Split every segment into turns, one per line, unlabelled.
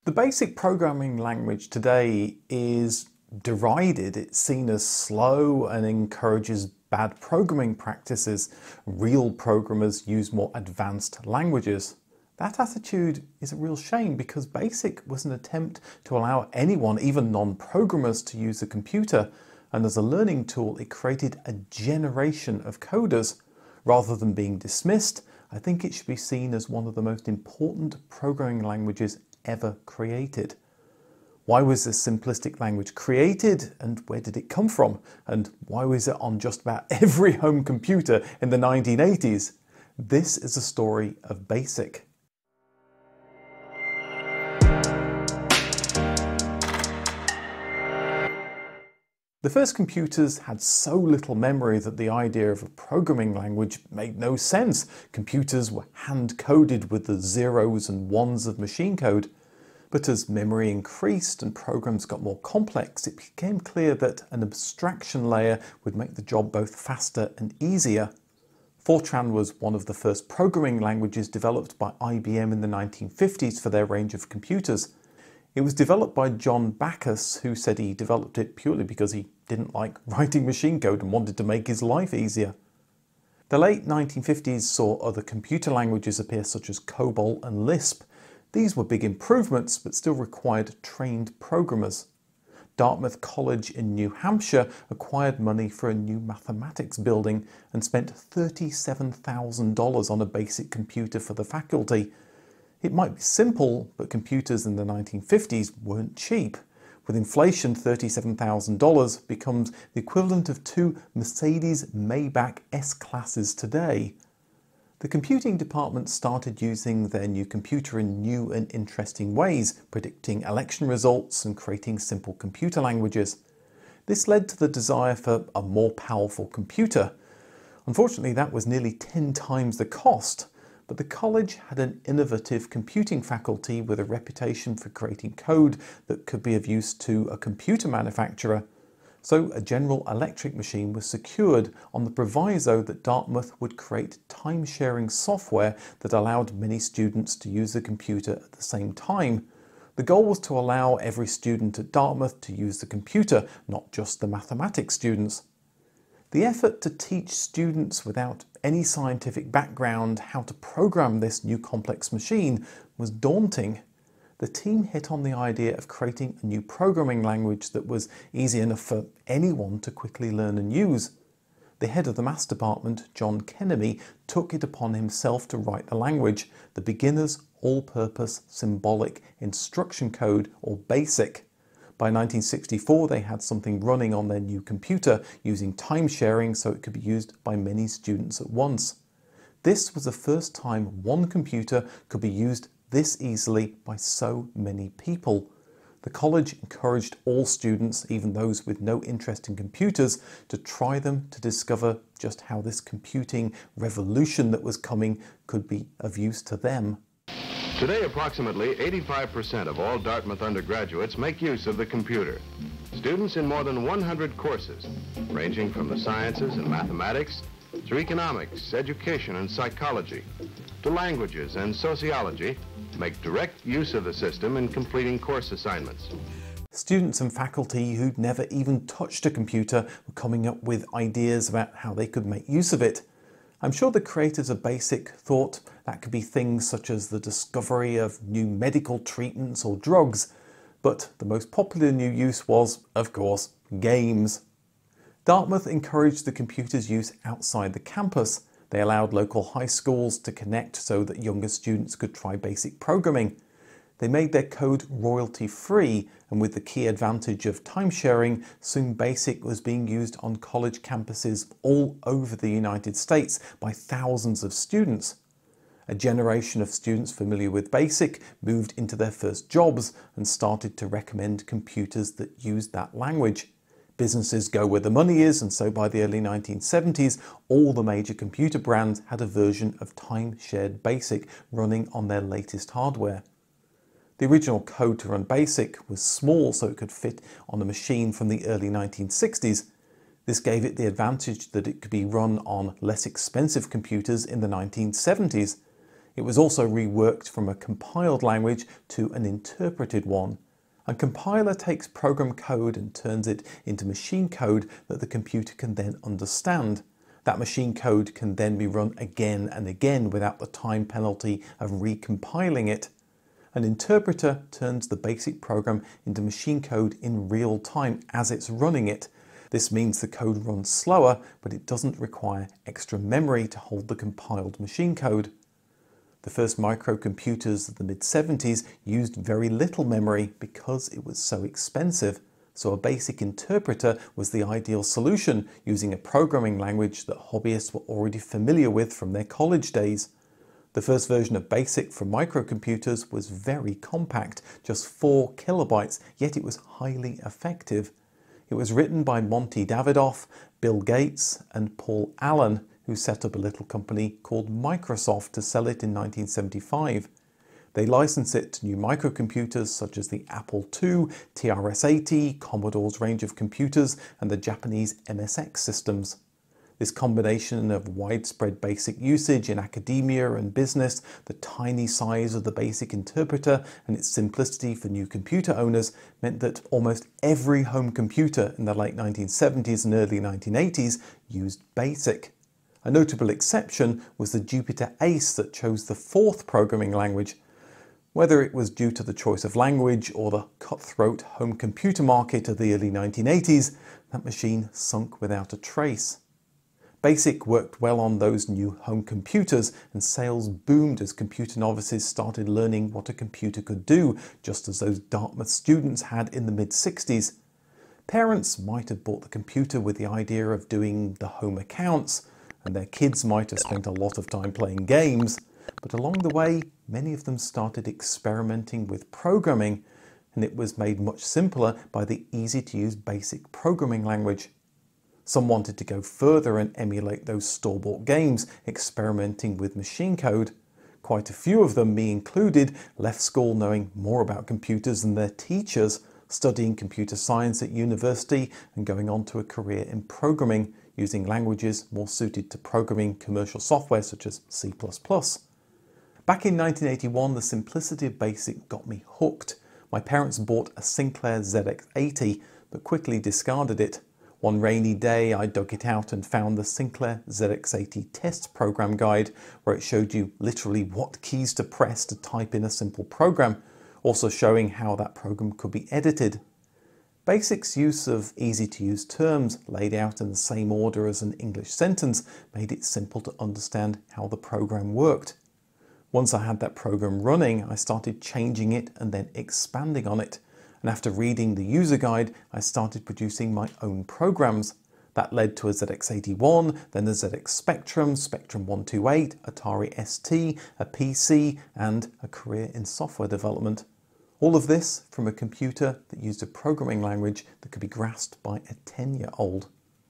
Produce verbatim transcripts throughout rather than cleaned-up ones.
The basic programming language today is derided. It's seen as slow and encourages bad programming practices. Real programmers use more advanced languages. That attitude is a real shame because BASIC was an attempt to allow anyone, even non-programmers, to use a computer, and as a learning tool it created a generation of coders. Rather than being dismissed, I think it should be seen as one of the most important programming languages ever created. Why was this simplistic language created, and where did it come from? And why was it on just about every home computer in the nineteen eighties? This is a story of BASIC. The first computers had so little memory that the idea of a programming language made no sense. Computers were hand-coded with the zeros and ones of machine code. But as memory increased and programs got more complex, it became clear that an abstraction layer would make the job both faster and easier. Fortran was one of the first programming languages developed by I B M in the nineteen fifties for their range of computers. It was developed by John Backus, who said he developed it purely because he didn't like writing machine code and wanted to make his life easier. The late nineteen fifties saw other computer languages appear such as COBOL and Lisp. These were big improvements but still required trained programmers. Dartmouth College in New Hampshire acquired money for a new mathematics building and spent thirty-seven thousand dollars on a basic computer for the faculty. It might be simple, but computers in the nineteen fifties weren't cheap. With inflation, thirty-seven thousand dollars becomes the equivalent of two Mercedes Maybach S-classes today. The computing department started using their new computer in new and interesting ways, predicting election results and creating simple computer languages. This led to the desire for a more powerful computer. Unfortunately, that was nearly ten times the cost. But the college had an innovative computing faculty with a reputation for creating code that could be of use to a computer manufacturer. So a General Electric machine was secured on the proviso that Dartmouth would create time-sharing software that allowed many students to use the computer at the same time. The goal was to allow every student at Dartmouth to use the computer, not just the mathematics students. The effort to teach students without any scientific background how to program this new complex machine was daunting. The team hit on the idea of creating a new programming language that was easy enough for anyone to quickly learn and use. The head of the maths department, John Kennemy, took it upon himself to write the language, the Beginner's All-Purpose Symbolic Instruction Code, or BASIC. By nineteen sixty-four, they had something running on their new computer using time sharing so it could be used by many students at once. This was the first time one computer could be used this easily by so many people. The college encouraged all students, even those with no interest in computers, to try them to discover just how this computing revolution that was coming could be of use to them.
Today, approximately eighty-five percent of all Dartmouth undergraduates make use of the computer. Students in more than one hundred courses, ranging from the sciences and mathematics, through economics, education and psychology, to languages and sociology, make direct use of the system in completing course assignments.
Students and faculty who'd never even touched a computer were coming up with ideas about how they could make use of it. I'm sure the creators of BASIC thought that could be things such as the discovery of new medical treatments or drugs, but the most popular new use was, of course, games. Dartmouth encouraged the computer's use outside the campus. They allowed local high schools to connect so that younger students could try basic programming. They made their code royalty-free, and with the key advantage of time-sharing, soon BASIC was being used on college campuses all over the United States by thousands of students. A generation of students familiar with BASIC moved into their first jobs and started to recommend computers that used that language. Businesses go where the money is, and so by the early nineteen seventies, all the major computer brands had a version of time-shared BASIC running on their latest hardware. The original code to run BASIC was small, so it could fit on a machine from the early nineteen sixties. This gave it the advantage that it could be run on less expensive computers in the nineteen seventies. It was also reworked from a compiled language to an interpreted one. A compiler takes program code and turns it into machine code that the computer can then understand. That machine code can then be run again and again without the time penalty of recompiling it. An interpreter turns the basic program into machine code in real time as it's running it. This means the code runs slower, but it doesn't require extra memory to hold the compiled machine code. The first microcomputers of the mid seventies used very little memory because it was so expensive, so a basic interpreter was the ideal solution, using a programming language that hobbyists were already familiar with from their college days. The first version of BASIC for microcomputers was very compact, just four kilobytes, yet it was highly effective. It was written by Monty Davidoff, Bill Gates and Paul Allen, who set up a little company called Microsoft to sell it in nineteen seventy-five. They licensed it to new microcomputers such as the Apple two, T R S eighty, Commodore's range of computers, and the Japanese M S X systems. This combination of widespread BASIC usage in academia and business, the tiny size of the BASIC interpreter, and its simplicity for new computer owners meant that almost every home computer in the late nineteen seventies and early nineteen eighties used BASIC. A notable exception was the Jupiter Ace that chose the fourth programming language. Whether it was due to the choice of language or the cutthroat home computer market of the early nineteen eighties, that machine sunk without a trace. BASIC worked well on those new home computers, and sales boomed as computer novices started learning what a computer could do, just as those Dartmouth students had in the mid sixties. Parents might have bought the computer with the idea of doing the home accounts, and their kids might have spent a lot of time playing games, but along the way, many of them started experimenting with programming, and it was made much simpler by the easy-to-use BASIC programming language. Some wanted to go further and emulate those store-bought games, experimenting with machine code. Quite a few of them, me included, left school knowing more about computers than their teachers, studying computer science at university and going on to a career in programming, using languages more suited to programming commercial software such as C plus plus. Back in nineteen eighty-one, the simplicity of BASIC got me hooked. My parents bought a Sinclair Z X eighty, but quickly discarded it. One rainy day, I dug it out and found the Sinclair Z X eighty test program guide, where it showed you literally what keys to press to type in a simple program, also showing how that program could be edited. BASIC's use of easy-to-use terms laid out in the same order as an English sentence made it simple to understand how the program worked. Once I had that program running, I started changing it and then expanding on it. And after reading the user guide, I started producing my own programs. That led to a Z X eighty-one, then a Z X Spectrum, Spectrum one twenty-eight, Atari S T, a P C, and a career in software development. All of this from a computer that used a programming language that could be grasped by a ten-year-old.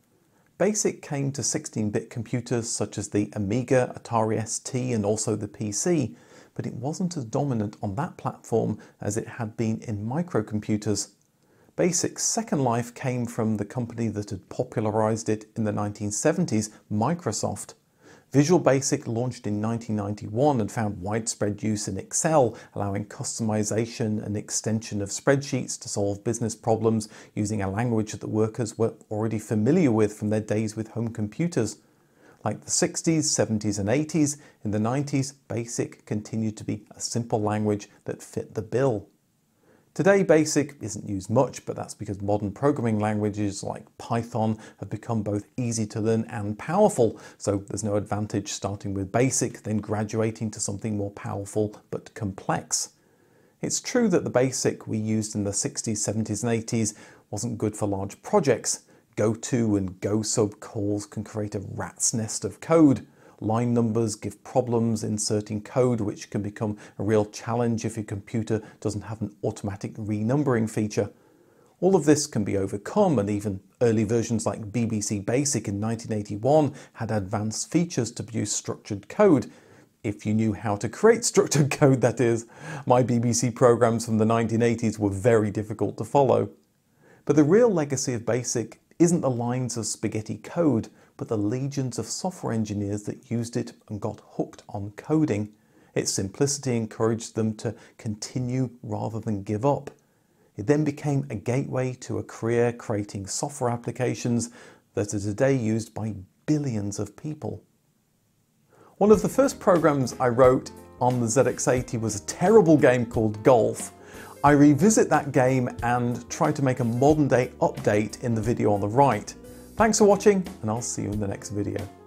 BASIC came to sixteen-bit computers such as the Amiga, Atari S T, and also the P C, but it wasn't as dominant on that platform as it had been in microcomputers. BASIC's second life came from the company that had popularized it in the nineteen seventies, Microsoft. Visual BASIC launched in nineteen ninety-one and found widespread use in Excel, allowing customization and extension of spreadsheets to solve business problems using a language that the workers were already familiar with from their days with home computers. Like the sixties, seventies and eighties, in the nineties, BASIC continued to be a simple language that fit the bill. Today, BASIC isn't used much, but that's because modern programming languages like Python have become both easy to learn and powerful, so there's no advantage starting with BASIC, then graduating to something more powerful but complex. It's true that the BASIC we used in the sixties, seventies and eighties wasn't good for large projects. Go-to and go-sub calls can create a rat's nest of code. Line numbers give problems inserting code, which can become a real challenge if your computer doesn't have an automatic renumbering feature. All of this can be overcome, and even early versions like B B C Basic in nineteen eighty-one had advanced features to produce structured code. If you knew how to create structured code, that is. My B B C programs from the nineteen eighties were very difficult to follow. But the real legacy of BASIC isn't the lines of spaghetti code, but the legions of software engineers that used it and got hooked on coding. Its simplicity encouraged them to continue rather than give up. It then became a gateway to a career creating software applications that are today used by billions of people. One of the first programs I wrote on the Z X eighty was a terrible game called Golf. I revisit that game and try to make a modern day update in the video on the right. Thanks for watching, and I'll see you in the next video.